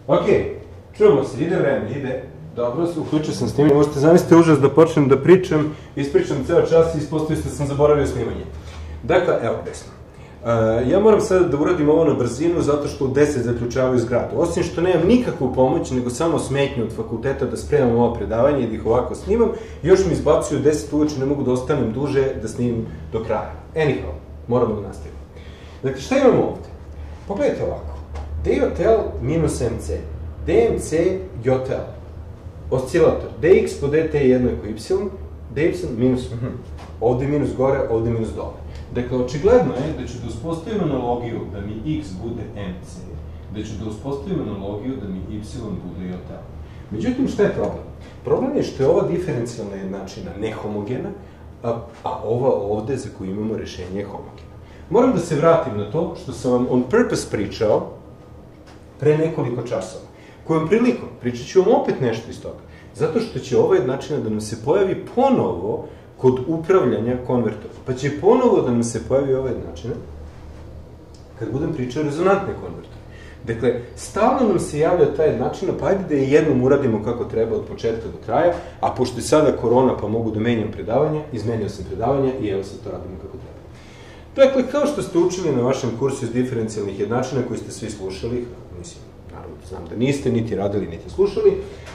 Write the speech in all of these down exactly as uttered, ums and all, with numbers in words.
Ok, čujemo se, ide vreme, ide. Dobro, uključio sam snimanje, možete zamisliti užas da počnem da pričam, ispričam ceo čas i ispostavio da sam zaboravio snimanje. Dakle, evo gde smo. Ja moram sada da uradim ovo na brzinu zato što u deset zaključavaju zgradu. Osim što nemam nikakvu pomoć, nego samo smetnju od fakulteta da spremam ovo predavanje i da ih ovako snimam, još mi izbacuju deset uveče, ne mogu da ostanem duže da snimim do kraja. Anyhow, moramo da nastavimo. Dakle, šta imamo ovde? Pogledajte ovako. D-hotel minus M C. D M C jotel. Oscilator. Dx po dt je jednako y, dy minus, ovde minus gore, ovde minus dole. Dakle, očigledno je da ću da uspostavim analogiju da mi x bude mc, da ću da uspostavim analogiju da mi y bude jotel. Međutim, šta je problem? Problem je što je ova diferencijalna jednačina nehomogena, a ova ovde za koju imamo rešenje je homogena. Moram da se vratim na to što sam vam on purpose pričao pre nekoliko časova. Kojom prilikom pričat ću vam opet nešto iz toga. Zato što će ova jednačina da nam se pojavi ponovo kod upravljanja konvertora. Pa će ponovo da nam se pojavi ova jednačina kad budem pričao o rezonantne konvertore. Dakle, stalno nam se javlja ta jednačina, pa ajde da je jednom uradimo kako treba od početka do kraja, a pošto je sada korona pa mogu da menjam predavanja, izmenio sam predavanja i evo sad to radimo kako treba. Dakle, kao što ste učili na vašem kursu iz diferencijalnih jednačina koji ste svi slušali, mislim, naravno, znam da niste, niti radili, niti slušali,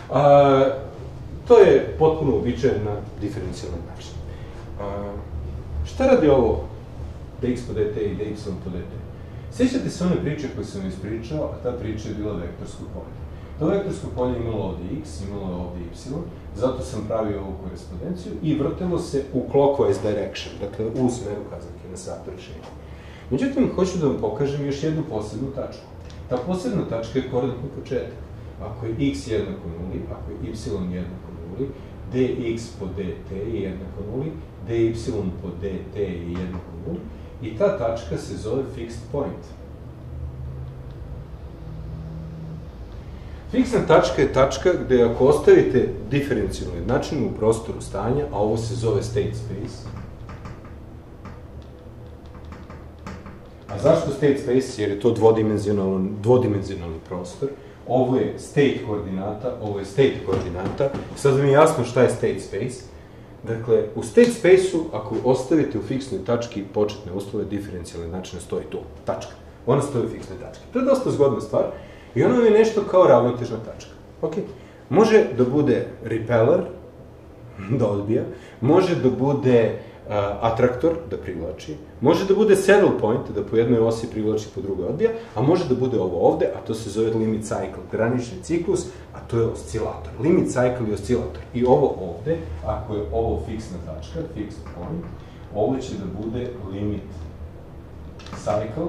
to je potpuno uobičajena diferencijalna jednačina. Šta radi ovo dx po dt i dy po dt? Sjećate se one priče koje sam ispričao, a ta priča je bila vektorsko polje. To vektorsko polje imalo ovde x, imalo je ovde y, zato sam pravio ovu korespondenciju i vrtelo se u clockwise direction, dakle u smeru kazanke na satu rešenja. Međutim, hoću da vam pokažem još jednu posebnu tačku. Ta posebna tačka je koordinatni početak. Ako je x jednako nuli, ako je y jednako nuli, dx po dt je jednako nuli, dy po dt je jednako nuli i ta tačka se zove fixed point. Fiksna tačka je tačka gde ako ostavite diferencijalnu jednačinu u prostoru stanja, a ovo se zove state space. A zašto state space? Jer je to dvodimenzionalni prostor. Ovo je state koordinata, ovo je state koordinata. Sad vam je jasno šta je state space. Dakle, u state space-u, ako ostavite u fiksnoj tački početne uslove, diferencijalne jednačine stoji tu, tačka. Ona stoji u fiksnoj tački. To je dosta zgodna stvar i ona vam je nešto kao ravnotežna tačka. Ok? Može da bude repeller, da odbija, može da bude atraktor, da privlači, može da bude saddle point, da po jednoj osi privlači, po drugoj odbija, a može da bude ovo ovde, a to se zove limit cycle, granični ciklus, a to je oscilator. Limit cycle i oscilator. I ovo ovde, ako je ovo fiksna tačka, fixed point, ovo će da bude limit cycle,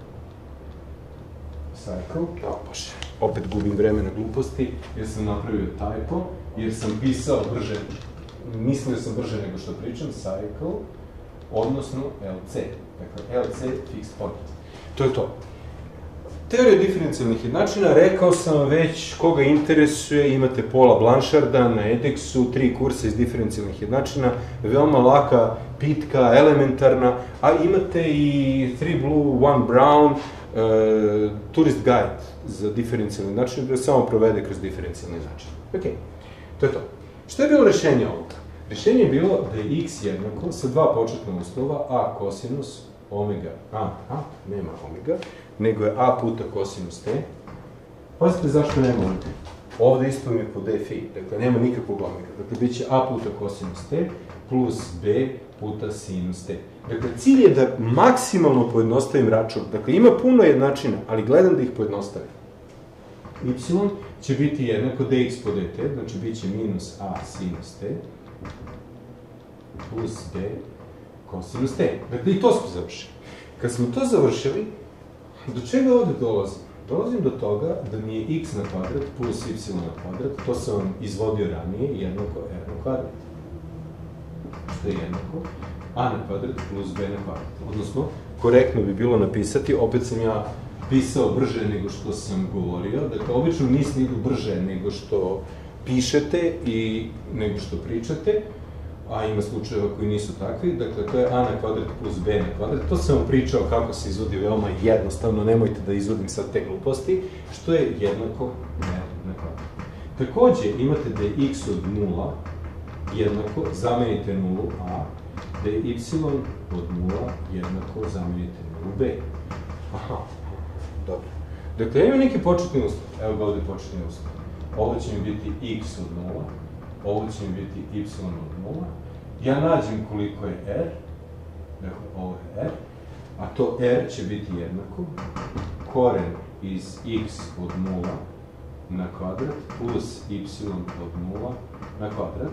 cycle, o bože, opet gubim vreme na gluposti, jer sam napravio typo, jer sam pisao brže, mislio sam brže nego što pričam, cycle, odnosno L C. Dakle, L C fixed point. To je to. Teorija diferencijalnih jednačina, rekao sam već, koga interesuje, imate Paula Blancharda na edeksu, tri kursa iz diferencijalnih jednačina, veoma laka, pitka, elementarna, a imate i three blue, one brown, tourist guide za diferencijalne jednačine, gde samo provede kroz diferencijalne jednačine. Ok, to je to. Šta je bilo rešenje ovoga? Rešenje je bilo da je x jednako sa dva početna uslova, a kosinus omega, a, a, nema omega, nego je a puta kosinus t. Pazite zašto nema omega. Ovde isto mi je po d phi, dakle nema nikakvog omega. Dakle, bit će a puta kosinus t plus b puta sinus t. Dakle, cilj je da maksimalno pojednostavim račun. Dakle, ima puno jednačina, ali gledam da ih pojednostavim. Y će biti jednako dx po dt, znači bit će minus a sinus t plus b kosinus t. Dakle, i to smo završili. Kad smo to završili, do čega ovde dolazim? Dolazim do toga da mi je x na kvadrat plus y na kvadrat, to sam vam izvodio ranije, jednako r na kvadrat. Što je jednako a na kvadrat plus b na kvadrat. Odnosno, korektno bi bilo napisati, opet sam ja pisao brže nego što sam govorio, dakle, obično misli idu brže nego što pišete i nego što pričate, a ima slučajeva koji nisu takvi, dakle to je a na kvadrat plus b na kvadrat, to sam vam pričao kako se izvodi veoma jednostavno, nemojte da izvodim sad te gluposti, što je jednako r na kvadrat. Takođe imate da je x od nula jednako, zamenite nulu a, da je y od nula jednako, zamenite nulu b. Aha, dobro. Dakle, ja imam neki početni uslov, evo ga ovde početni uslov. Ovo će mi biti x od nula, ovo će mi biti y od nula, ja nađem koliko je r, dakle, ovo je r, a to r će biti jednako, koren iz x od nula na kvadrat plus y od nula na kvadrat,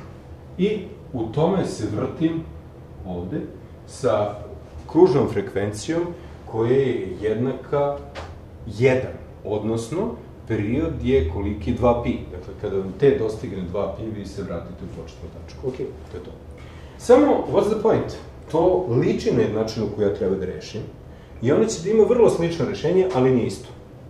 i u tome se vrtim ovde sa kružnom frekvencijom koja je jednaka jedan, odnosno period je koliki dva pi. Dakle, kada vam t dostigne dva pi, vi se vratite u početnu tačku. Ok, to je to. Samo, what's the point? To liči na jednačinu koju ja treba da rešim i ona će da ima vrlo slično rešenje, ali nije isto.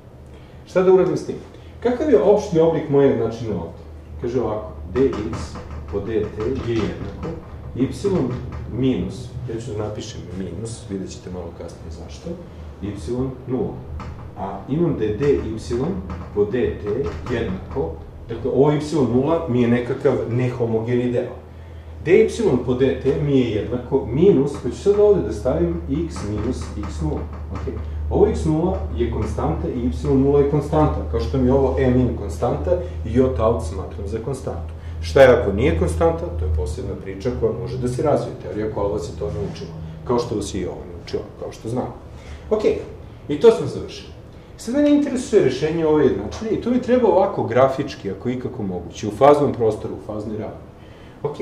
Šta da uradim s tim? Kakav je opšti oblik moje jednačine ovde? Kaže ovako, dx po dt je jednako y minus, ja ću da napišem minus, vidjet ćete malo kasnije zašto, y nula. A imam da je dy po dt jednako, dakle ovo y nula mi je nekakav nehomogeni deo. Dy po dt mi je jednako minus, pa ću sad ovde da stavim x minus x nula. Okay. Ovo x nula je konstanta i y nula je konstanta, kao što mi je ovo m in konstanta i j out smatram za konstantu. Šta je ako nije konstanta? To je posebna priča koja može da se razvije. Teorija kolova se to naučila, kao što vas je i ovo naučila, kao što znamo. Ok, i to smo završili. Sad mene interesuje rešenje ove jednačine i to mi treba ovako grafički, ako ikako moguće, u faznom prostoru, u faznoj ravni. Ok,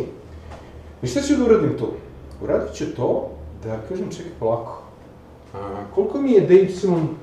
i šta ću da uradim tu? Uradit ću to da kažem, čekaj polako, a, koliko mi je dy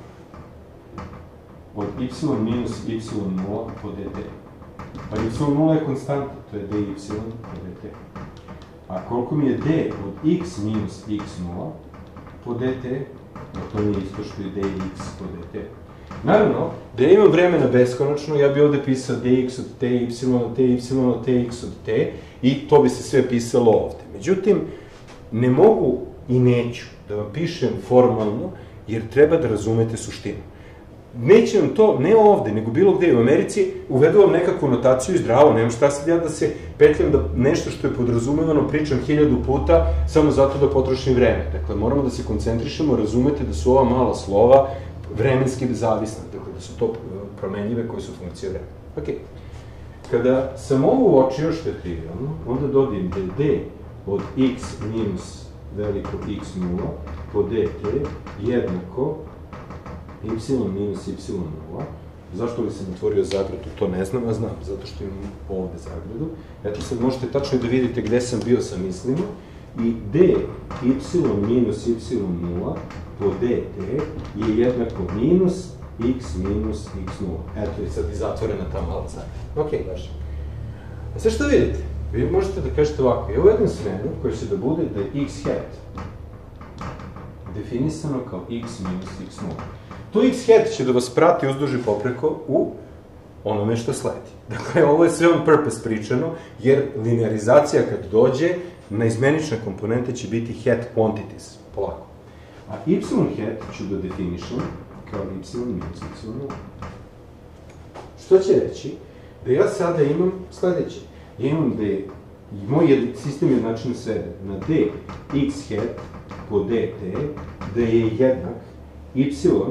od y minus y nula po dt? Pa y nula je konstanta, to je dy po dt. A koliko mi je d od x minus x nula po dt? To nije isto što je dx po dt. Naravno, da ja imam vremena beskonačno, ja bi ovde pisao dx od t, y od t, y od t, x od t, i to bi se sve pisalo ovde. Međutim, ne mogu i neću da vam pišem formalno, jer treba da razumete suštinu. Neće vam to, ne ovde, nego bilo gde u Americi, uvedu vam nekakvu notaciju i zdravo, nemam šta sad ja da se petljam da nešto što je podrazumevano pričam hiljadu puta, samo zato da potrošim vreme. Dakle, moramo da se koncentrišemo, razumete da su ova mala slova vremenski zavisna, dakle, da su to promenljive koje su funkcije vremena. Ok. Kada sam ovo uočio, što je trivialno, onda dobijem da je d od x minus veliko x nula po dt jednako y minus y nula. Zašto li sam otvorio zagradu, to ne znam, a znam, zato što imam ovde zagradu. Eto, sad možete tačno da vidite gde sam bio sa mislima. I d y minus y nula po dt je jednako minus x minus x nula. Eto, i sad je zatvorena ta mala zagrada. Ok, daš. A sad što vidite? Vi možete da kažete ovako, evo jednom smenu koji će da bude da je x hat definisano kao x minus x nula. To x hat će da vas prati uzduž i popreko u onome što sledi. Dakle, ovo je sve on purpose pričano, jer linearizacija kad dođe, naizmenične komponente će biti hat quantities, polako. A y hat ću da definišem kao y minus y nula. Što će reći? Da ja sada imam sledeće. Ja imam da je moj sistem jednačina svede na d x hat po dt, da je jednak y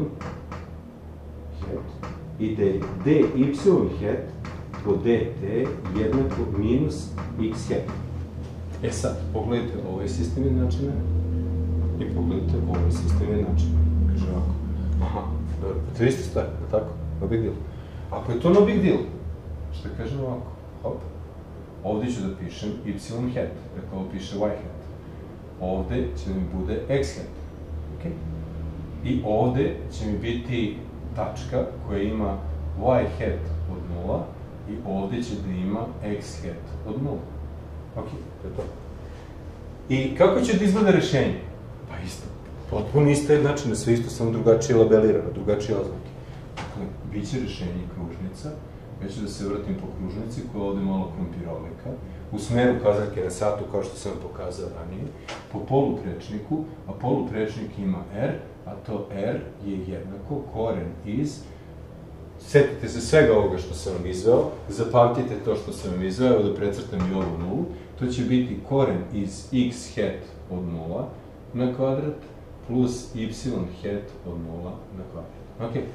hat i da je dy hat po dt jednako minus x hat. E sad, pogledajte, ovo je sistem jednačina i pogledajte, ovo je sistem jednačina. Kaže ovako, aha, dobro, to je isto stvar, je tako? No big deal. Ako je to no big deal, što kažem ovako, hop, ovde ću da pišem y hat, dakle ovo piše y hat. Ovde će mi bude x hat, okej? I ovde će mi biti tačka koja ima y hat od nula i ovde će da ima x hat od nula. Ok, to je to. I kako će da izgleda rešenje? Pa isto. Potpuno ista jednačina, sve isto, samo drugačije labelirano, drugačije oznake. Dakle, bit će rešenje kružnica ja ću da se vratim po kružnici koja je ovde malo krompiroveka, u smeru kazaljke na satu, kao što sam pokazao ranije, po poluprečniku, a poluprečnik ima R, a to R je jednako koren iz, setite se svega ovoga što sam vam izveo, zapamtite to što sam vam izveo, evo da precrtam i ovu nulu, to će biti koren iz x hat od nula na kvadrat plus y hat od nula na kvadrat. Ok?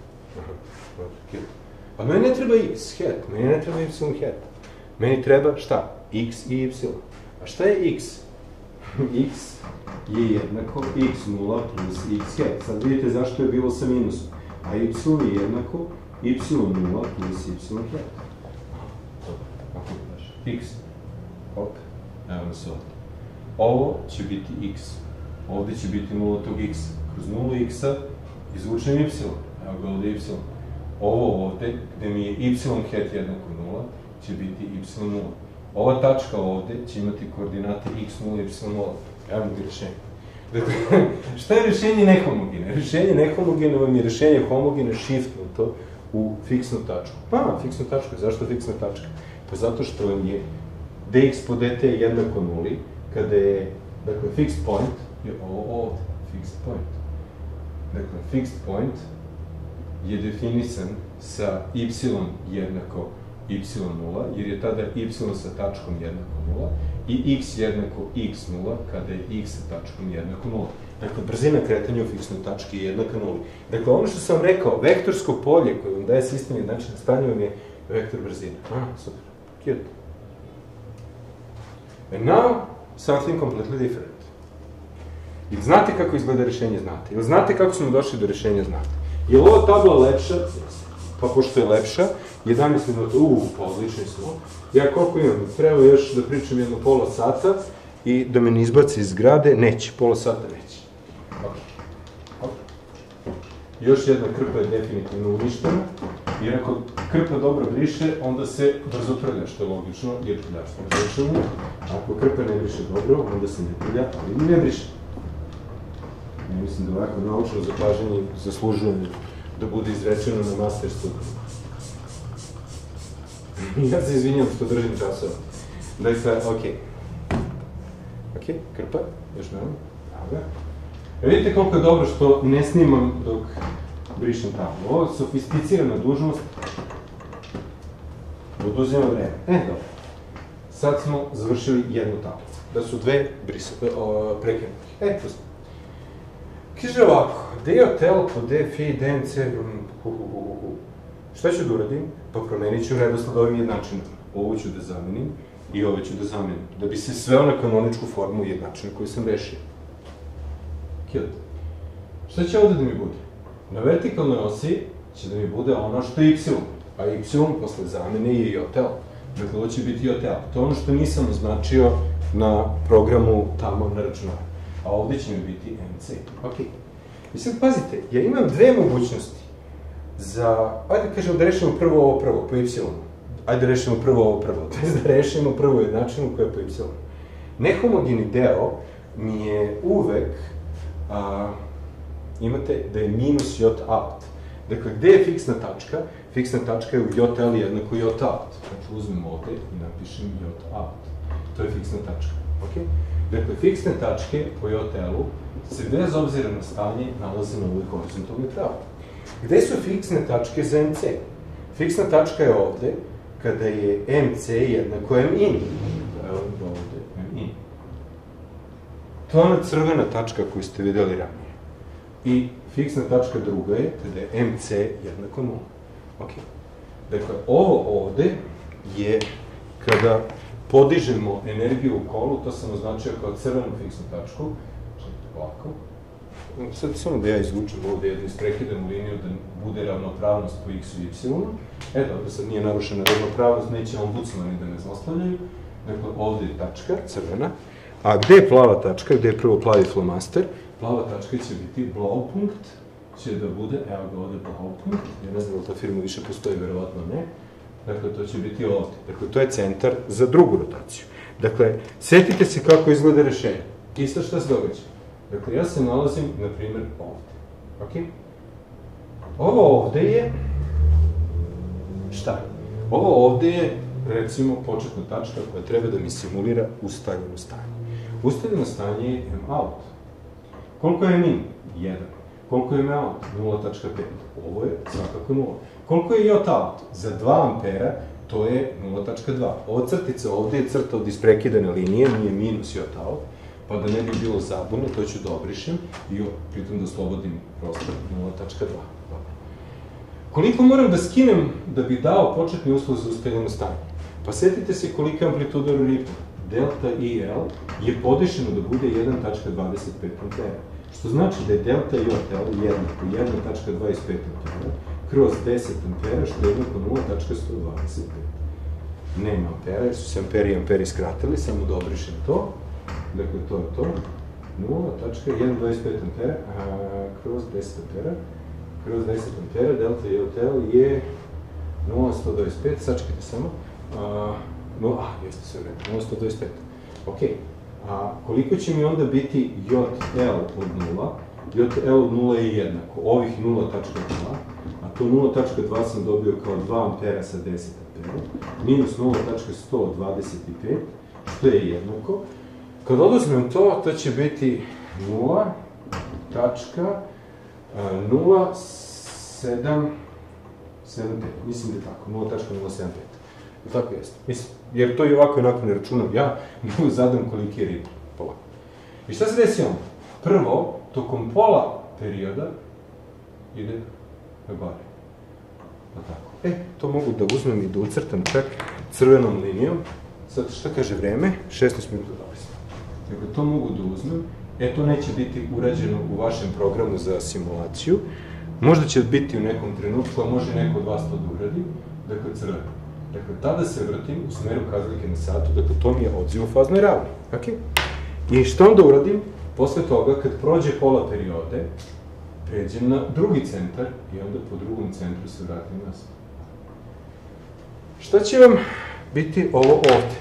A meni ne treba x hat, meni ne treba y hat. Meni treba šta? X i y. A šta je x? X je jednako x nula plus x hat. Sad vidite zašto je bilo sa minusom. A y je jednako y nula plus y hat. Kako gledaš? X. Hop. Evo nas ovdje. Ovo će biti x. Ovdje će biti nula tog x. Kroz nulu x-a izvučem y. Evo ga ovdje y. Ovo ovde, gde mi je y hat jednako nula, će biti y nula. Ova tačka ovde će imati koordinate x nula i y nula. Evo mi rešenje. Dakle, šta je rešenje nehomogene? Rešenje nehomogene vam je rešenje homogene shiftnuto u fiksnu tačku. A, fiksnu tačku. Zašto fiksna tačka? Pa zato što vam je dx po dt jednako nuli, kada je, dakle, fixed point je ovo ovde, fixed point. Dakle, fixed point je definisan sa y jednako y nula, jer je tada y sa tačkom jednako nula, i x jednako x nula, kada je x sa tačkom jednako nula. Dakle, brzina kretanja u fiksnoj tački je jednaka nuli. Dakle, ono što sam rekao, vektorsko polje koje vam daje sistem jednačine stanja vam je vektor brzine. Ah, super. Cute. And now, something completely different. I znate kako izgleda rešenje, znate. Ili znate kako smo došli do rešenja, znate. Je li ova tabla lepša? Pa pošto je lepša, jedanaest minuta, uuu, pa odlični smo. Ja koliko imam? Treba još da pričam jedno pola sata i da me ne izbaci iz zgrade. Neće, pola sata neće. Ok. Ok. Još jedna krpa je definitivno uništena. Jer ako krpa dobro briše, onda se brzo prlja, što je logično, jer prljaštvo brišemo. Ako krpa ne briše dobro, onda se ne prlja, ali ne briše. Ja mislim da ovako naučno zapažanje zaslužuje da bude izrečeno na master studiju. Ja se izvinjam što držim časova. Dakle, okej. Okej, krpa, još malo. Evo ga. Vidite koliko je dobro što ne snimam dok brišem tablu. Ovo je sofisticirana dužnost. Oduzima vreme. E, dobro. Sad smo završili jednu tablu. Da su dve prekinute. E, to smo. Kaže ovako, d od L po d fi dnc, hu, hu, hu, hu. Šta ću da uradim? Pa promenit ću redosled ovim jednačinama. Ovo ću da zamenim i ovo ću da zamenim. Da bi se sveo na kanoničku formu jednačina koju sam rešio. Cute. Šta će ovde da mi bude? Na vertikalnoj osi će da mi bude ono što je y, a y posle zamene je j od L. Dakle, ovo će biti j od L. To je ono što nisam označio na programu tamo na računaru. A ovde će mi biti mc. Ok. I sad pazite, ja imam dve mogućnosti za, ajde kažem da rešimo prvo ovo prvo, po y. Ajde da rešimo prvo ovo prvo, to je da rešimo prvo jednačinu koja je po y. Nehomogeni deo mi je uvek, a, imate da je minus j out. Dakle, gde je fiksna tačka? Fiksna tačka je u j L jednako j out. Dakle, uzmem ovde i napišem j out. To je fiksna tačka. Ok? Dakle, fiksne tačke po j L-u se bez obzira na stanje nalaze na ovoj horizontalnoj pravdi. Gde su fiksne tačke za mc? Fiksna tačka je ovde, kada je mc jednako min. Evo ovde, min. To je ona crvena tačka koju ste videli ranije. I fiksna tačka druga je kada je mc jednako nula. Ok. Dakle, ovo ovde je kada podižemo energiju u kolu, to sam označio kao crvenu fiksnu tačku. Ovako. Sad samo da ja izvučem ovde jednu isprekidanu liniju da bude ravnopravnost po x-u i y. E, dobro, sad nije narušena ravnopravnost, neće ombudsmani da me zlostavljaju. Dakle, ovde je tačka, crvena. A gde je plava tačka? Gde je prvo plavi flomaster? Plava tačka će biti Blaupunkt, će da bude, evo ga ovde Blaupunkt, ja ne znam da ta firma više postoji, verovatno ne. Dakle, to će biti ovde. Dakle, to je centar za drugu rotaciju. Dakle, setite se kako izgleda rešenje. I sad šta se događa? Dakle, ja se nalazim, na primer, ovde. Ok? Ovo ovde je šta? Ovo ovde je, recimo, početna tačka koja treba da mi simulira ustaljeno stanje. Ustaljeno stanje je M out. Koliko je min? jedan. Koliko je M out? nula tačka pet. Ovo je svakako nula. Koliko je J out? Za dva ampera to je nula tačka dva. Ova crtica ovde je crta od isprekidane linije, nije minus J out, pa da ne bi bilo zabune, to ću da obrišem i pritom da oslobodim prostor nula tačka dva. Koliko moram da skinem da bi dao početni uslov za ustaljeno stanje? Pa setite se kolika je amplituda Ripple. Delta I L je podešeno da bude jedan tačka dvadeset pet ampera. Što znači da je delta J L jednako jedan tačka dvadeset pet ampera kroz deset ampera, što je jednako nula tačka sto dvadeset pet. Nema ampera, jer su se amperi i amperi skratili, samo da obrišem to. Dakle, to je to. nula tačka jedan tačka dvadeset pet ampera kroz deset ampera. Kroz deset ampera, delta J L je nula tačka sto dvadeset pet, sačekajte samo. A, jeste sve vreme, nula tačka sto dvadeset pet. Ok, a koliko će mi onda biti J L od nula? J L od nula je jednako, ovih nula tačka dva, a to nula tačka dva sam dobio kao dva ampera sa deset ampera, minus nula tačka sto dvadeset pet, što je jednako. Kad oduzmem to, to će biti nula tačka nula sedam sedam pet, mislim da je tako, nula tačka nula sedam pet. Tako jeste. Mislim, jer to i ovako i onako ne računam ja, nego zadam koliki je Ripple. Polako. I šta se desi onda? Prvo, tokom pola perioda ide na gore. Tako. E, to mogu da uzmem i da ucrtam čak crvenom linijom. Sad, šta kaže vreme? šesnaest minuta dvadeset. Dakle, to mogu da uzmem. E, to neće biti urađeno u vašem programu za simulaciju. Možda će biti u nekom trenutku, a može neko od vas to da uradi. Dakle, crveno. Dakle, tada se vrtim u smeru kazaljke na satu, dakle, to mi je odziv u faznoj ravni. Ok? I što onda uradim? Posle toga, kad prođe pola periode, pređem na drugi centar i onda po drugom centru se vratim nazad. Šta će vam biti ovo ovde?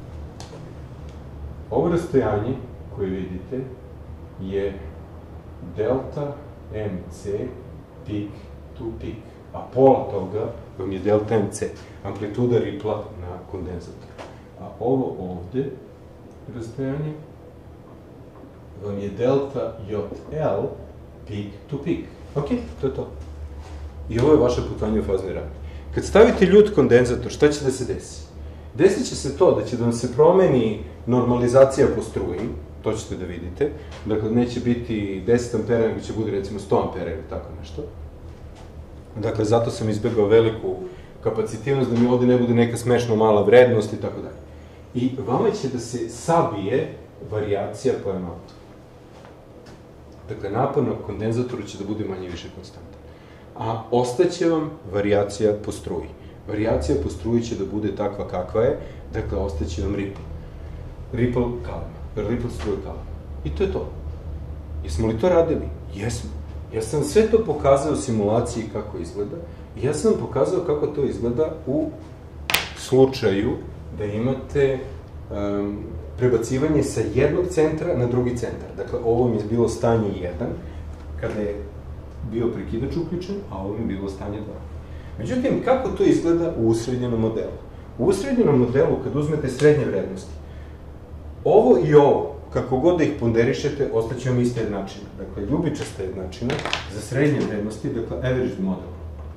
Ovo rastojanje koje vidite je delta M C peak to peak, a pola toga vam je delta M C, amplituda Ripple na kondenzatoru. A ovo ovde rastojanje vam je delta J L peak to peak. Ok, to je to. I ovo je vaše putovanje u faznoj ravni. Kad stavite ljut kondenzator, šta će da se desi? Desit će se to da će da vam se promeni normalizacija po struji, to ćete da vidite. Dakle, neće biti deset ampera, nego će bude recimo sto ampera ili tako nešto. Dakle, zato sam izbegao veliku kapacitivnost, da mi ovde ne bude neka smešno mala vrednost i tako dalje. I vama će da se sabije varijacija po M outu. Dakle, napon na kondenzatoru će da bude manje više konstantan. A ostaće vam varijacija po struji. Varijacija po struji će da bude takva kakva je, dakle, ostaće vam Ripple. Ripple kalama. Ripple struja kalama. I to je to. Jesmo li to radili? Jesmo. Ja sam sve to pokazao u simulaciji kako izgleda i ja sam vam pokazao kako to izgleda u slučaju da imate um, prebacivanje sa jednog centra na drugi centar. Dakle, ovo mi je bilo stanje jedan, kada je bio prekidač uključen, a ovo mi je bilo stanje dva. Međutim, kako to izgleda u usrednjenom modelu? U usrednjenom modelu, kad uzmete srednje vrednosti, ovo i ovo, kako god da ih ponderišete, ostaće vam iste jednačine. Dakle, ljubičasta jednačina za srednje vrednosti, dakle, average model.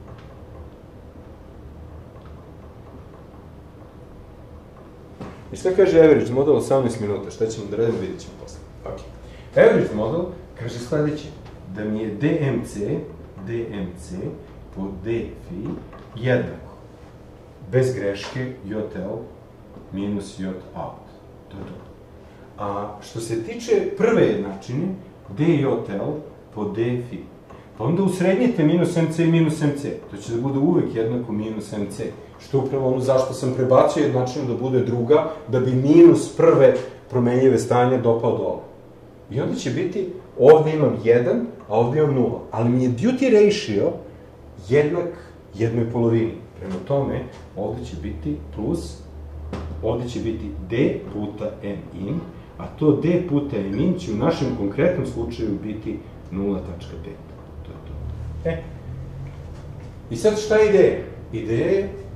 I šta kaže average model? osamnaest minuta. Šta ćemo da radimo, vidjet ćemo posle. Ok. Average model kaže sledeće, da mi je D M C, D M C po D phi jednako, bez greške, J L minus J out. To je to. A što se tiče prve jednačine, D J L po D phi, pa onda usrednjite minus M C i minus M C. To će da bude uvek jednako minus M C. Što je upravo ono zašto sam prebacio jednačinu da bude druga, da bi minus prve promenljive stanje dopao dole. I onda će biti, ovde imam jedan, a ovde imam nula. Ali mi je duty ratio jednak jednoj polovini. Prema tome, ovde će biti plus, ovde će biti D puta M in, a to D puta M in će u našem konkretnom slučaju biti nula tačka pet. To je to. E. I sad šta je ideja? Ideja je,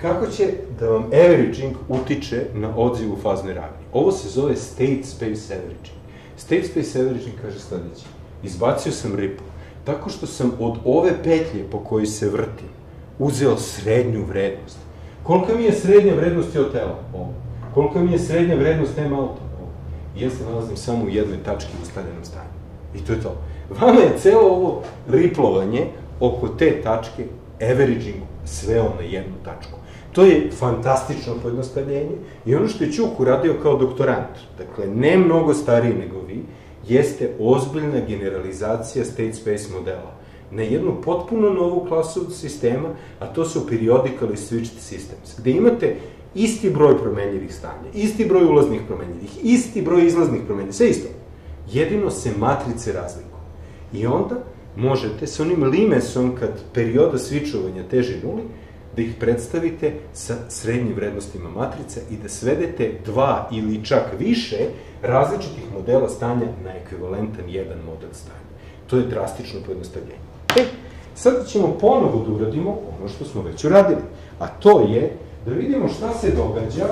kako će da vam averaging utiče na odziv u faznoj ravni. Ovo se zove state space averaging. State space averaging kaže sledeće. Izbacio sam ripple tako što sam od ove petlje po kojoj se vrtim uzeo srednju vrednost. Kolika mi je srednja vrednost hotela? Ovo. Kolika mi je srednja vrednost M auto? Ovo. I ja se nalazim samo u jednoj tački u ustaljenom stanju. I to je to. Vama je celo ovo riplovanje oko te tačke averaging sveo na jednu tačku. To je fantastično pojednostavljenje i ono što je Ćuk uradio kao doktorant, dakle, ne mnogo stariji nego vi, jeste ozbiljna generalizacija state space modela na jednu potpuno novu klasu sistema, a to su periodically switched systems, gde imate isti broj promenljivih stanja, isti broj ulaznih promenljivih, isti broj izlaznih promenljivih, sve isto. Jedino se matrice razlikuju. I onda možete s onim limesom, kad perioda svičovanja teži nuli, da ih predstavite sa srednjim vrednostima matrice i da svedete dva ili čak više različitih modela stanja na ekvivalentan jedan model stanja. To je drastično pojednostavljenje. E, sada ćemo ponovo da uradimo ono što smo već uradili, a to je da vidimo šta se događa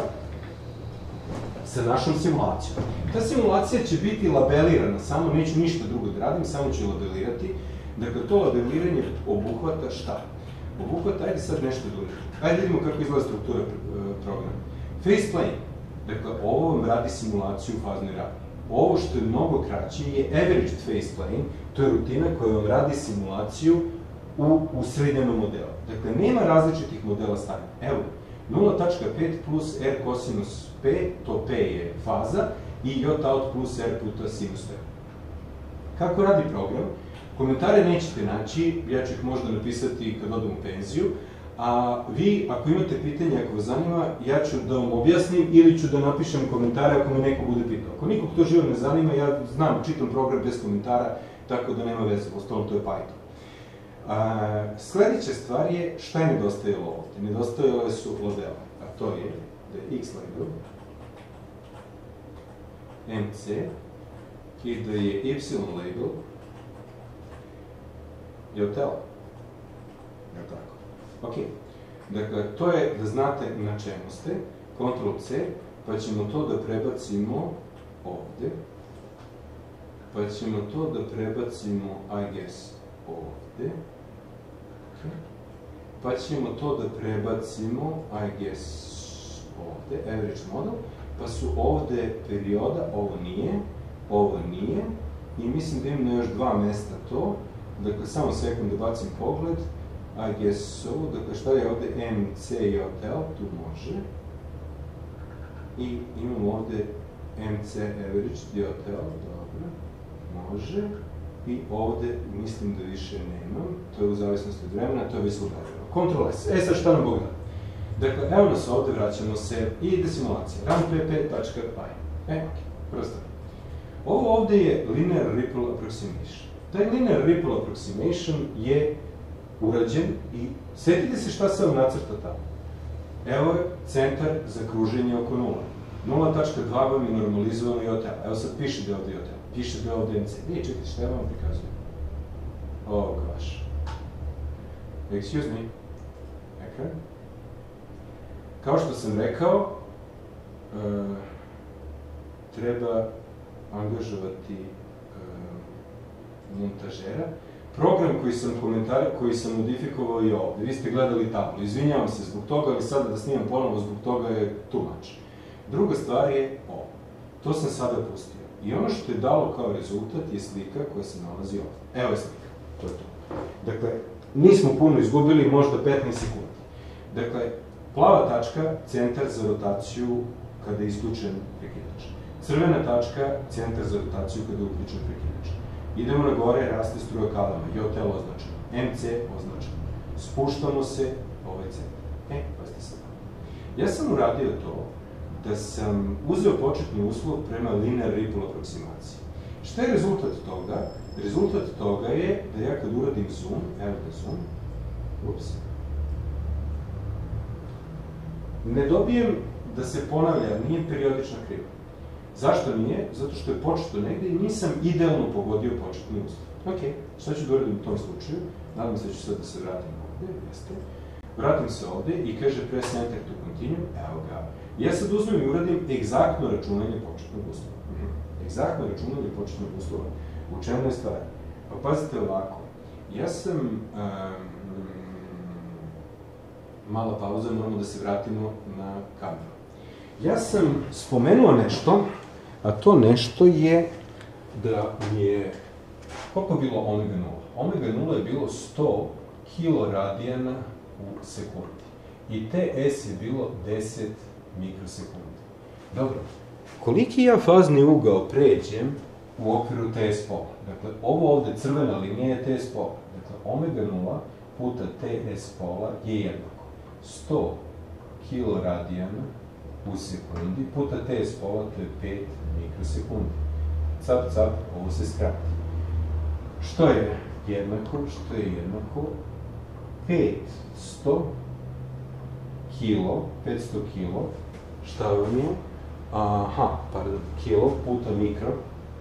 sa našom simulacijom. Ta simulacija će biti labelirana, samo neću ništa drugo da radim, samo ću labelirati. Dakle, to labeliranje obuhvata šta? Obuhvata, ajde sad nešto da uradimo. Ajde vidimo kako izgleda struktura programa. Phase plane. Dakle, ovo vam radi simulaciju u faznoj ravni. Ovo što je mnogo kraće je averaged phase plane, to je rutina koja vam radi simulaciju u, u srednjama modela. Dakle, nema različitih modela stanja. Evo, nula tačka pet plus R kosinus P, to P je faza, i J out plus R puta sinus P. Kako radi program? Komentare nećete naći, ja ću ih možda napisati kad odem u penziju, a vi, ako imate pitanje, ako vas zanima, ja ću da vam objasnim ili ću da napišem komentare ako me neko bude pitao. Ako nikog to živo ne zanima, ja znam, čitam program bez komentara, tako da nema veze, ostalo to je Python. A, sledeća stvar je šta je nedostajalo ovde. Nedostajale su labela, a to je da je X label, M C, i da je Y label, je hotel. Je tako? Ok. Dakle, to je da znate na čemu ste, kontrol C, pa ćemo to da prebacimo ovde, pa ćemo to da prebacimo, I guess, ovde, pa ćemo to da prebacimo, I guess, ovde, average model, pa su ovde perioda, ovo nije, ovo nije, i mislim da imam na još dva mesta to. Dakle, samo sekund da bacim pogled, I guess so, dakle, šta je ovde M C i hotel, tu može, i imam ovde M C average i hotel, dobro, može, i ovde mislim da više nemam, to je u zavisnosti od vremena, to je već slobodno. Control S, e sad šta nam Bog da? Dakle, evo nas ovde, vraćamo se, i ide simulacija, run pp.py, e, ok, prosto. Ovo ovde je linear ripple approximation. Taj linear ripple approximation je urađen i setite se šta se vam nacrta tamo. Evo je centar za kruženje oko nula. nula tačka dva vam je normalizovano i hotel. Evo sad piše da je ovde i hotel. Piše da je ovde M C. Nije, čekajte, šta ja vam prikazujem? Oh, gosh. Excuse me. Ekran. Kao što sam rekao, treba angažovati montažera. Program koji sam komentare, koji sam modifikovao i ovde. Vi ste gledali tablu. Izvinjavam se zbog toga, ali sada da snimam ponovo zbog toga je too much. Druga stvar je ovo. To sam sada pustio. I ono što je dalo kao rezultat je slika koja se nalazi ovde. Evo je slika. To je to. Dakle, nismo puno izgubili, možda petnaest sekundi. Dakle, plava tačka, centar za rotaciju kada je isključen prekidač. Crvena tačka, centar za rotaciju kada je uključen prekidač. Idemo na gore, raste struja kalama, J T L označeno, M C označeno. Spuštamo se, ovaj centar. E, pazite sad. Ja sam uradio to da sam uzeo početni uslov prema linear ripple approximaciji. Šta je rezultat toga? Rezultat toga je da ja kad uradim zoom, evo da zoom, ups, ne dobijem da se ponavlja, nije periodična kriva. Zašto nije? Zato što je početo negde i nisam idealno pogodio početni uslov. Ok, šta ću da uradim u tom slučaju? Nadam se da ću sad da se vratim ovde, jeste. vratim se ovde i kaže press enter to continue, evo ga. Ja sad uzmem i uradim egzaktno računanje početnog uslova. Egzaktno računanje početnog uslova. U čemu je stvar? Pa pazite ovako, ja sam, um, mala pauza, moramo da se vratimo na kameru. Ja sam spomenuo nešto, a to nešto je da mi je, koliko je bilo omega nula? Omega nula je bilo sto kiloradijana u sekundi. I T S je bilo deset mikrosekundi. Dobro, koliki ja fazni ugao pređem u okviru T S pola? Dakle, ovo ovde crvena linija je T S pola. Dakle, omega nula puta T S pola je jednako sto kiloradijana u sekundi puta T S pola, to je pet mikrosekundi. Cap, cap, ovo se skrati. Što je jednako? Što je jednako? petsto kilo, petsto kilo, šta vam je? Aha, pardon, kilo puta mikro.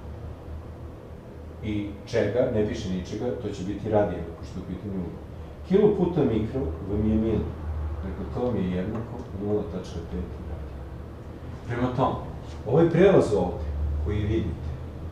I čega, ne piše ničega, to će biti radijan, ako što je u pitanju ugao. Kilo puta mikro vam je mil. Dakle, to vam je jednako nula tačka pet radijana. Prema tome, ovaj prelaz ovde, koji vidite,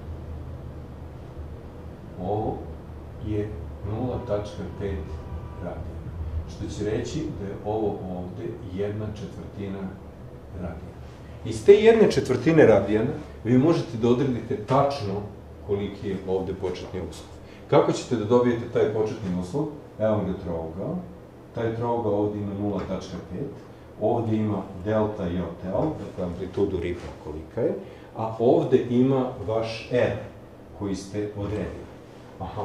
ovo je nula tačka pet radijana. Što će reći da je ovo ovde jedna četvrtina radijana. Iz te jedne četvrtine radijana vi možete da odredite tačno koliki je ovde početni uslov. Kako ćete da dobijete taj početni uslov? Evo vam ga trougao. Taj trougao ovde ima nula tačka pet, ovde ima delta i otel, dakle amplitudu ripla kolika je, a ovde ima vaš R koji ste odredili. Aha,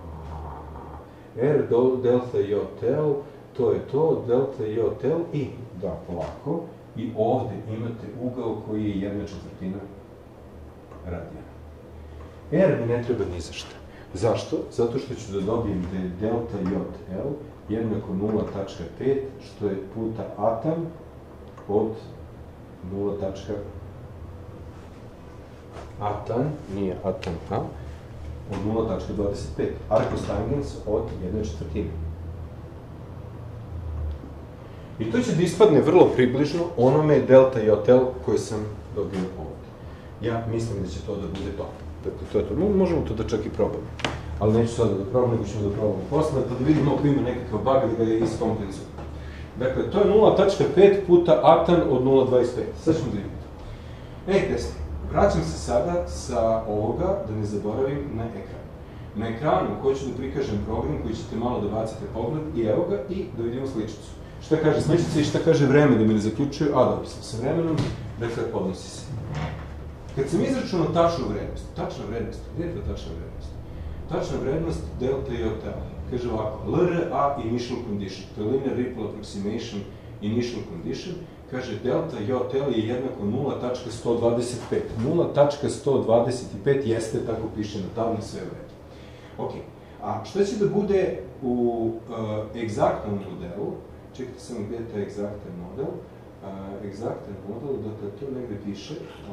R, delta i otel, to je to, delta i otel i, da, polako, i ovde imate ugao koji je jedna četvrtina radijana. R mi ne treba ni za šta. Zašto? Zato što ću da dobijem da je delta i od L jednako nula tačka pet, što je puta atan od nula tačka pet. Atan, nije atan A, od nula tačka dvadeset pet. Arkos tangens od jedne četvrtine. I to će da ispadne vrlo približno onome delta i od L koje sam dobio ovde. Ja mislim da će to da bude to. Dakle, to je to. Možemo to da čak i probamo. Ali neću sada da probam, nego ćemo da probamo posle, pa da vidimo ako ima nekakav bug da ga je iskompenzuje. Dakle, to je nula tačka pet puta atan od nula tačka dvadeset pet. Sad ćemo da vidimo to. Ej, desni, vraćam se sada sa ovoga, da ne zaboravim, na ekran. Na ekranu hoću da prikažem program koji ćete malo da bacite pogled i evo ga i da vidimo sličicu. Šta kaže sličica i šta kaže vreme da mi ne zaključuje? A, dobro sam sa vremenom, dakle, odnosi se. Kad sam izračunao tačnu vrednost, tačna vrednost, gde je ta tačna vrednost? Tačna vrednost delta i od L. Kaže ovako, L R A initial condition, to je linear ripple approximation initial condition, kaže delta i od L je jednako nula tačka sto dvadeset pet. nula tačka sto dvadeset pet jeste, tako piše na tabli, sve u redu. Ok, a šta će da bude u uh, egzaktnom modelu? Čekajte samo gde je taj egzaktan model. Uh, egzaktan model, dakle, to negde piše,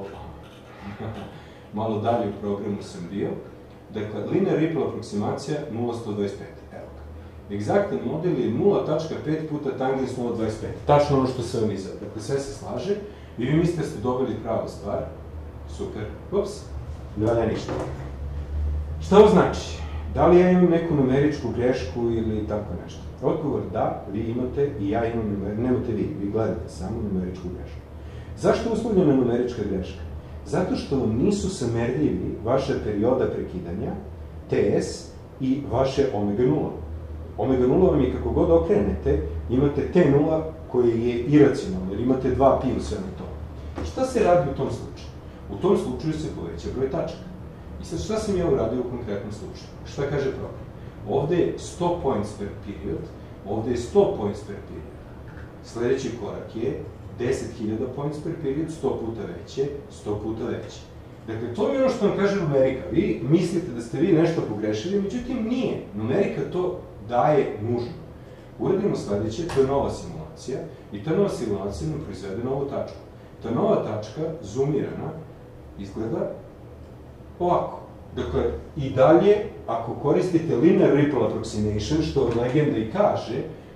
malo dalje u programu sam bio. Dakle, linear ripple aproksimacija nula tačka sto dvadeset pet. Evo ga. Egzaktan model je nula tačka pet puta tangens nula tačka dvadeset pet. Tačno ono što sam vam izdao. Dakle, sve se slaže i vi mislite da ste dobili pravu stvar. Super. Ups. Ne valja ništa. Šta ovo znači? Da li ja imam neku numeričku grešku ili tako nešto? Odgovor da, vi imate i ja imam numeričku, nemate vi, vi gledate samo numeričku grešku. Zašto je uslovljena numerička greška? Zato što vam nisu samerljivi vaša perioda prekidanja, T S, i vaše omega nula. Omega nula vam je kako god okrenete, imate T nula koje je iracionalno, jer imate dva pi u svemu tome. Šta se radi u tom slučaju? U tom slučaju se poveća broj tačaka. I sad šta sam ja uradio u konkretnom slučaju? Šta kaže program? Ovde je sto points per period, ovde je sto points per period. Sledeći korak je deset hiljada points per period, sto puta veće, sto puta veće. Dakle, to je ono što vam kaže numerika. Vi mislite da ste vi nešto pogrešili, međutim nije. Numerika to daje nužno. Uradimo sledeće, to je nova simulacija, i ta nova simulacija nam proizvede novu tačku. Ta nova tačka, zoomirana, izgleda ovako. Dakle, i dalje, ako koristite linear ripple approximation, što legenda i kaže,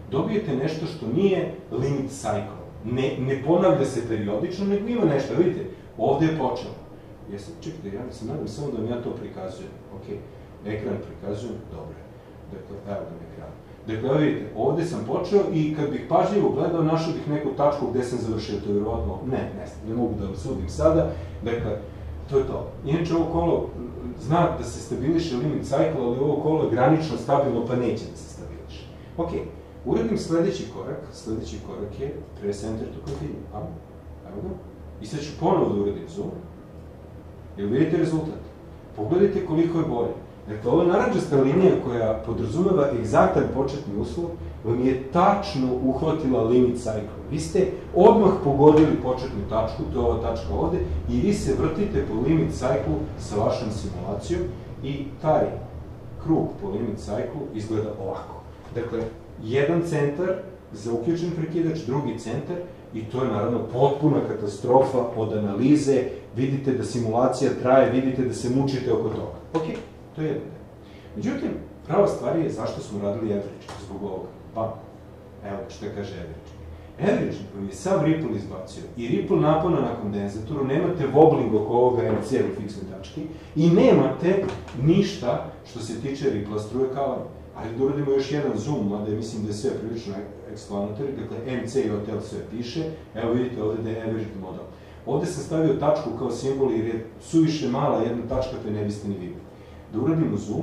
dobijete nešto što nije limit cycle. Ne, ne ponavlja se periodično, nego ima nešto. Vidite, ovde je počelo. Jesam, čekajte, ja se nadam samo da vam ja to prikazujem. Ok, ekran prikazujem, dobro je. Dakle, evo da mi ekran. Dakle, evo vidite, ovde sam počeo i kad bih pažljivo gledao, našao bih neku tačku gde sam završio, to je vjerovatno, ne, ne, ne mogu da vam sudim sada. Dakle, to je to. Inače, ovo kolo zna da se stabiliše limit cycle, ali ovo kolo je granično stabilno, pa neće da se stabiliše. Ok, uradim sledeći korak, sledeći korak je press enter to continue. Evo ga. I sad ću ponovo da uradim zoom. Jel vidite rezultat? Pogledajte koliko je bolje. Dakle, ova naranđasta linija koja podrazumeva egzaktan početni uslov vam je tačno uhvatila limit cycle. Vi ste odmah pogodili početnu tačku, to je ova tačka ovde, i vi se vrtite po limit cycle sa vašom simulacijom i taj krug po limit cycle izgleda ovako. Dakle, jedan centar za uključen prekidač, drugi centar, i to je naravno potpuna katastrofa od analize, vidite da simulacija traje, vidite da se mučite oko toga. Ok, to je jedan deo. Međutim, prava stvar je zašto smo radili averaging zbog ovoga. Pa, evo šta kaže averaging. Averaging vam je sav ripple izbacio i ripple napona na kondenzatoru, nemate wobbling oko ovoga M C u fiksnoj tački i nemate ništa što se tiče ripple struje kalama. Ali da uradimo još jedan zoom, mada mislim da je sve prilično eksplanatori, dakle M C i O T L sve piše, evo vidite ovde da je averaging model. Ovde sam stavio tačku kao simbol jer je suviše mala jedna tačka pa ne biste ni videli. Da uradimo zoom,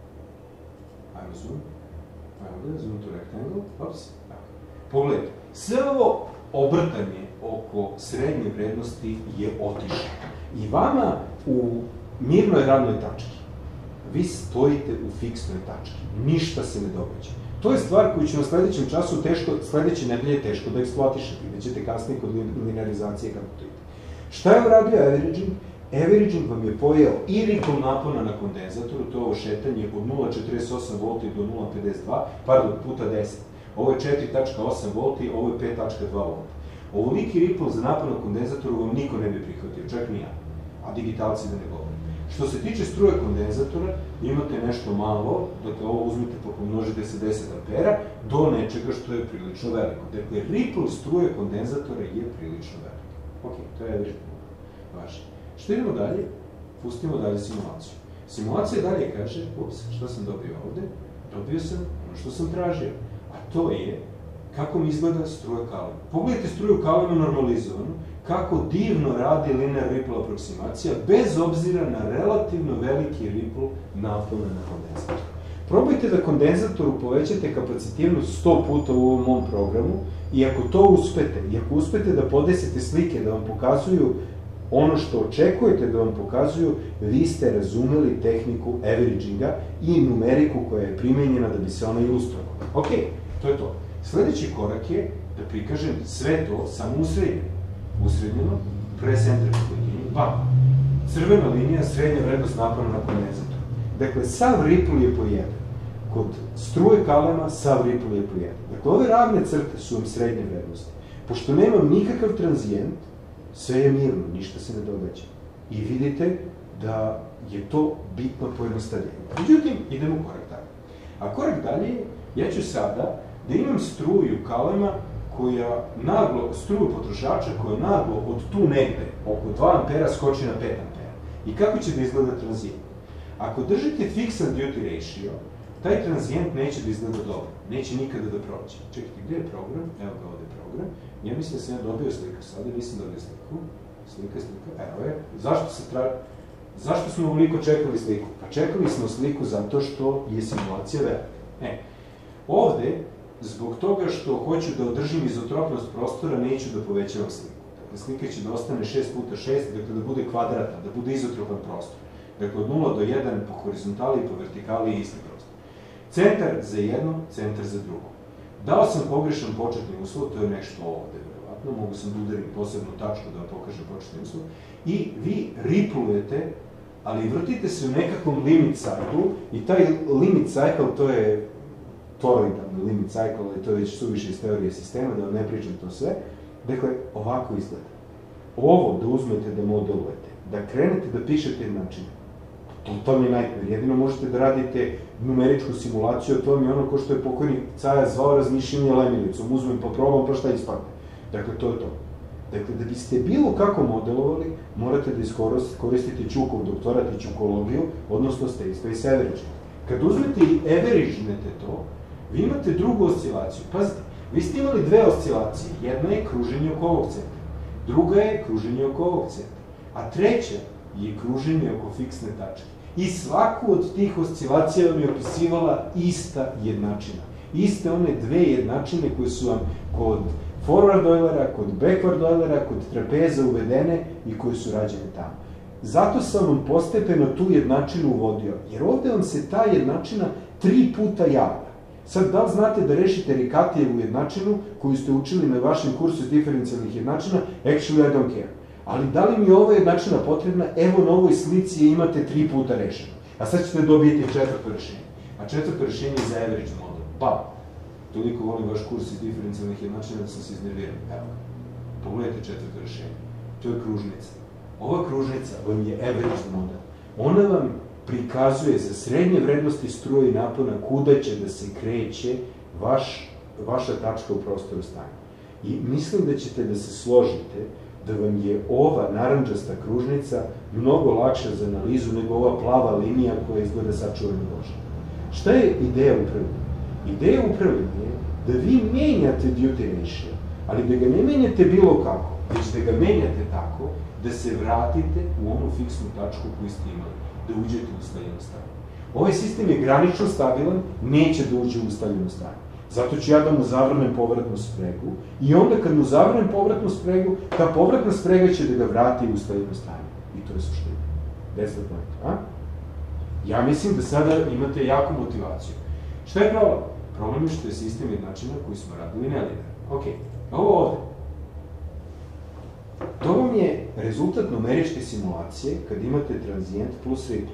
ajmo zoom, ajmo da, zoom to rectangle, ops, tako. Pogledajte, sve ovo obrtanje oko srednje vrednosti je otišlo. I vama u mirnoj radnoj tački, vi stojite u fiksnoj tački, ništa se ne događa. To je stvar koju će na sledećem času teško, sledeće nedelje teško da eksploatišete, gde ćete kasnije kod linearizacije kako to ide. Šta je uradio averaging? Averaging vam je pojeo i ripple napona na kondenzatoru, to je ovo šetanje od nula zarez četrdeset osam volti do nula zarez pedeset dva, pardon, puta deset. Ovo je četiri zarez osam volti, ovo je pet zarez dva volta. Ovoliki ripple za napon na kondenzatoru vam niko ne bi prihvatio, čak ni ja, a digitalci da ne govorim. Što se tiče struje kondenzatora, imate nešto malo, dakle ovo uzmite pa pomnožite sa deset ampera, do nečega što je prilično veliko. Dakle, ripple struje kondenzatora je prilično veliko. Ok, to je averaging. Važi. Što idemo dalje? Pustimo dalje simulaciju. Simulacija dalje kaže, ups, šta sam dobio ovde? Dobio sam ono što sam tražio. A to je kako mi izgleda struja kalema. Pogledajte struju kalema normalizovanu, kako divno radi linear ripple aproksimacija, bez obzira na relativno veliki ripple napona na kondenzatoru. Probajte da kondenzatoru povećate kapacitivnost sto puta u ovom mom programu i ako to uspete, i ako uspete da podesete slike da vam pokazuju ono što očekujete da vam pokazuju, vi ste razumeli tehniku averaginga i numeriku koja je primenjena da bi se ona ilustrovala. Ok, to je to. Sledeći korak je da prikažem sve to samo usrednjeno. Usrednjeno, press enter to continue, pa, crvena linija, srednja vrednost napona na kondenzatoru. Dakle, sav ripple je po jedan. Kod struje kalema, sav ripple je po jedan. Dakle, ove ravne crte su vam srednje vrednosti. Pošto nemam nikakav tranzijent, sve je mirno, ništa se ne događa. I vidite da je to bitno pojednostavljenje. Međutim, idemo korak dalje. A korak dalje je, ja ću sada da imam struju kalema koja naglo, struju potrošača koja naglo od tu negde, oko dva ampera, skoči na pet ampera. I kako će da izgleda tranzijent? Ako držite fixan duty ratio, taj tranzijent neće da izgleda dobro, neće nikada da prođe. Čekajte, gde je program? Evo ga ovde program. Ja mislim da sam ja dobio sliku sada, nisam dobio sliku. Slika, slika, evo je. Zašto se tra... Zašto smo ovoliko čekali sliku? Pa čekali smo sliku zato što je simulacija velika. E, ovde, zbog toga što hoću da održim izotropnost prostora, neću da povećavam sliku. Dakle, slika će da ostane šest puta šest, dakle da bude kvadratan, da bude izotropan prostor. Dakle, od nula do jedan po horizontali i po vertikali je isti prostor. Centar za jedno, centar za drugo. Dao sam pogrešan početni uslov, to je nešto ovde, verovatno, mogu sam da udarim posebnu tačku da vam pokažem početni uslov, i vi riplujete, ali vrtite se u nekakvom limit cycle, i taj limit cycle, to je toroidalni limit cycle, ali to je već suviše iz teorije sistema, da vam ne pričam to sve. Dakle, ovako izgleda. Ovo da uzmete da modelujete, da krenete da pišete jednačine, totalni nightmare. Jedino možete da radite numeričku simulaciju, a to mi je ono ko što je pokojni Caja zvao razmišljanje lemilicom, uzmem pa probam, pa šta ispadne. Dakle, to je to. Dakle, da biste bilo kako modelovali, morate da iskoristite Ćukov doktorat i Ćukologiju, odnosno state-space averaging. Kad uzmete i averagenete to, vi imate drugu oscilaciju. Pazite, vi ste imali dve oscilacije. Jedna je kruženje oko ovog centra, druga je kruženje oko ovog centra, a treća je kruženje oko fiksne tačke. I svaku od tih oscilacija vam je opisivala ista jednačina. Iste one dve jednačine koje su vam kod forward Eulera, kod backward Eulera, kod trapeza uvedene i koje su rađene tamo. Zato sam vam postepeno tu jednačinu uvodio, jer ovde vam se ta jednačina tri puta javlja. Sad, da li znate da rešite Ricatijevu jednačinu, koju ste učili na vašem kursu iz diferencijalnih jednačina? Actually, I don't care. Ali da li mi je ova jednačina potrebna? Evo na ovoj slici je imate tri puta rešeno. A sad ćete dobijeti četvrto rešenje. A četvrto rešenje je za average model. Pa, toliko volim vaš kurs iz diferencijalnih jednačina da sam se iznervirao. Evo, pogledajte četvrto rešenje. To je kružnica. Ova kružnica vam je average model. Ona vam prikazuje za srednje vrednosti struje i napona kuda će da se kreće vaš, vaša tačka u prostoru stanja. I mislim da ćete da se složite da vam je ova naranđasta kružnica mnogo lakša za analizu nego ova plava linija koja izgleda sačuvana loša. Šta je ideja upravljanja? Ideja upravljanja je da vi menjate duty ratio, ali da ga ne menjate bilo kako, već da ga menjate tako da se vratite u onu fiksnu tačku koju ste imali, da uđete u ustaljeno stanje. Ovaj sistem je granično stabilan, neće da uđe u ustaljeno stanje. Zato ću ja da mu zavrnem povratnu spregu i onda kad mu zavrnem povratnu spregu, ta povratna sprega će da ga vrati u ustaljeno stanje. I to je suština. That's the point, a? Ja mislim da sada imate jaku motivaciju. Šta je problem? Problem je što je sistem jednačina koji smo radili nelinearno. Ok, ovo ovde. To vam je rezultat numeričke simulacije kad imate tranzijent plus ritm.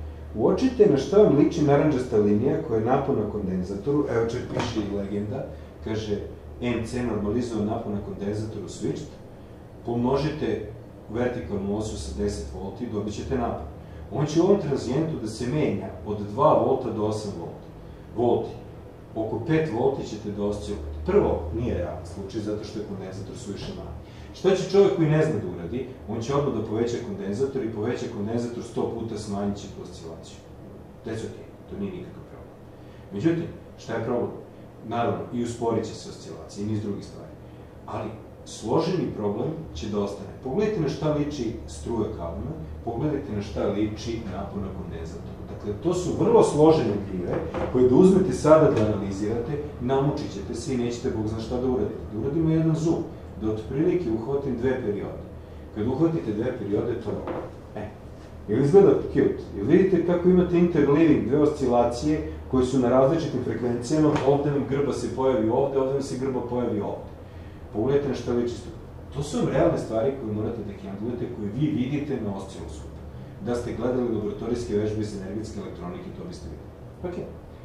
Uočite na šta vam liči naranđasta linija koja je napon na kondenzatoru, evo čak piše i legenda, kaže M C normalizovan napon na kondenzatoru switched, pomnožite vertikalnu osu sa deset volti i dobit ćete napon. On će u ovom tranzijentu da se menja od dva volta do osam volti. Oko pet volti ćete da oscilujete. Prvo, nije realan slučaj zato što je kondenzator suviše mali. Šta će čovjek koji ne zna da uradi? On će odmah da poveća kondenzator i poveća kondenzator sto puta, smanjit će tu oscilaciju. That's ok, to nije nikakav problem. Međutim, šta je problem? Naravno, i usporit će se oscilacije i niz drugih stvari. Ali, složeni problem će da ostane. Pogledajte na šta liči struja Kalmana, pogledajte na šta liči napon na kondenzatoru. Dakle, to su vrlo složene krive koje da uzmete sada da analizirate, namučit ćete se i nećete Bog zna šta da uradite. Da uradimo jedan zoom, da otprilike uhvatim dve periode. Kad uhvatite dve periode, to je ovo. E, jel izgleda cute? Jel vidite kako imate interleaving, dve oscilacije koje su na različitim frekvencijama, ovde nam grba se pojavi ovde, ovde nam se grba pojavi ovde. Pogledajte na šta liči struja. To su vam realne stvari koje morate da handlujete, koje vi vidite na osciloskopu. Da ste gledali laboratorijske vežbe iz energetske elektronike, to biste videli. Ok.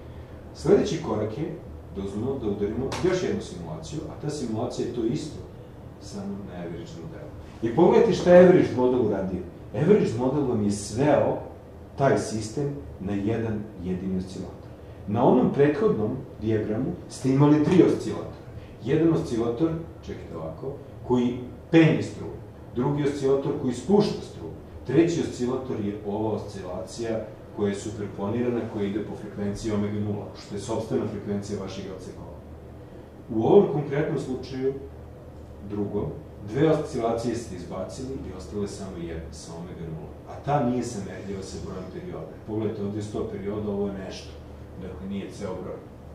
Sledeći korak je da uzmemo da udarimo još jednu simulaciju, a ta simulacija je to isto, samo na average modelu. I pogledajte šta je average model uradio. Average model vam je sveo taj sistem na jedan jedini oscilator. Na onom prethodnom dijagramu ste imali tri oscilatora. Jedan oscilator, čekajte ovako, koji penje struju, drugi oscilator koji spušta struju, treći oscilator je ova oscilacija koja je superponirana, koja ide po frekvenciji omega nula, što je sopstvena frekvencija vašeg L C kola. U ovom konkretnom slučaju, drugom, dve oscilacije ste izbacili i ostale samo jedna sa omega nula, a ta nije samerljiva sa brojem perioda. Pogledajte, ovde je sto perioda, ovo je nešto, dakle nije ceo broj.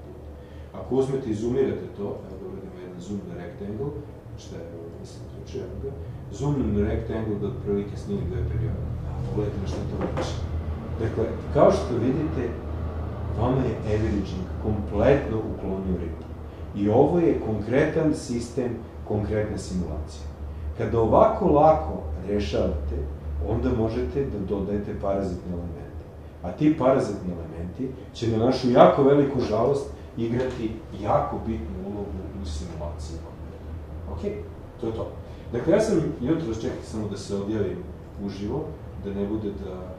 Ako uzmete i zoomirate to, evo da uradimo jedan zoom na rectangle, šta je ovo, mislim, ključe, evo ga, zoom na rectangle da otprilike snimi dve periode. Pogledajte na šta to liči. Dakle, kao što vidite, vama je averaging kompletno uklonio ritm. I ovo je konkretan sistem, konkretna simulacija. Kada ovako lako rešavate, onda možete da dodajete parazitne elemente. A ti parazitni elementi će na našu jako veliku žalost igrati jako bitnu ulogu u simulaciji. Ok, to je to. Dakle, ja sam jutro čekati samo da se odjavim uživo, da ne bude da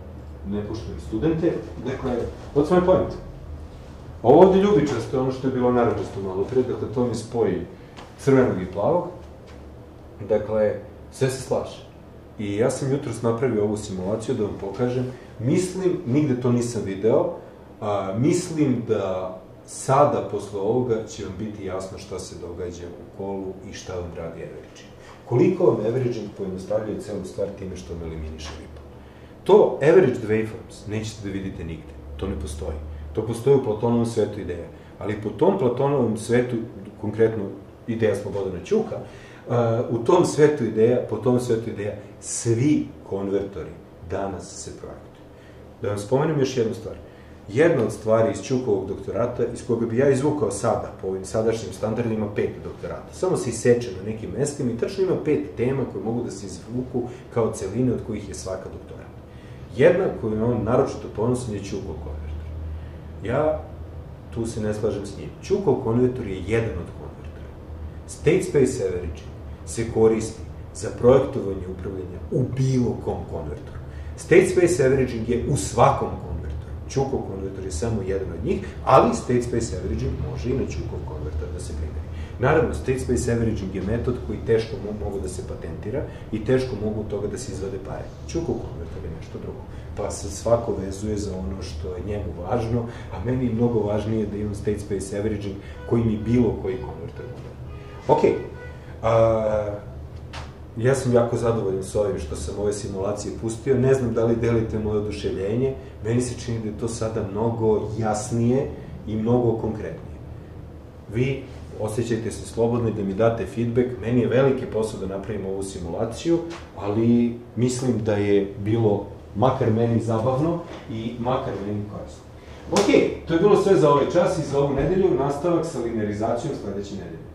ne poštujem studente. Dakle, what's my point? Ovo ovde ljubičasto je ono što je bilo naranđasto malo pre, dakle, to mi spoji crvenog i plavog. Dakle, sve se slaže. I ja sam jutros napravio ovu simulaciju da vam pokažem. Mislim, nigde to nisam video, a, mislim da sada, posle ovoga, će vam biti jasno šta se događa u kolu i šta vam radi averaging. Koliko vam averaging pojednostavljuje celu stvar time što vam eliminiše ripple. To averaged waveforms nećete da vidite nigde. To ne postoji. To postoji u Platonovom svetu ideja. Ali po tom Platonovom svetu, konkretno ideja Slobodana Ćuka, uh, u tom svetu ideja, po tom svetu ideja, svi konvertori danas se projektuju. Da vam spomenem još jednu stvar. Jedna od stvari iz Ćukovog doktorata, iz koga bi ja izvukao sada, po ovim sadašnjim standardima, pet doktorata. Samo se iseče na nekim mestima i tačno ima pet tema koje mogu da se izvuku kao celine od kojih je svaka doktorat. Jedna koju je on naročito ponosan je Ćukov konvertor. Ja tu se ne slažem s njim. Ćukov konvertor je jedan od konvertora. State space averaging se koristi za projektovanje upravljanja u bilo kom konvertoru. State space averaging je u svakom konvertoru. Ćukov konvertor je samo jedan od njih, ali state space averaging može i na Ćukov konvertor da se primeni. Naravno, state space averaging je metod koji teško mogu da se patentira i teško mogu od toga da se izvade pare. Ćukov konvertor je nešto drugo, pa se svako vezuje za ono što je njemu važno, a meni je mnogo važnije da imam state space averaging koji mi bilo koji konvertor bude. Ok, ja sam jako zadovoljan s ovim što sam ove simulacije pustio, ne znam da li delite moje oduševljenje, meni se čini da je to sada mnogo jasnije i mnogo konkretnije. Vi osjećajte se slobodno da mi date feedback, meni je veliki posao da napravim ovu simulaciju, ali mislim da je bilo makar meni zabavno i makar meni korisno. Ok, to je bilo sve za ovaj čas i za ovu nedelju, nastavak sa linearizacijom sledeće nedelje.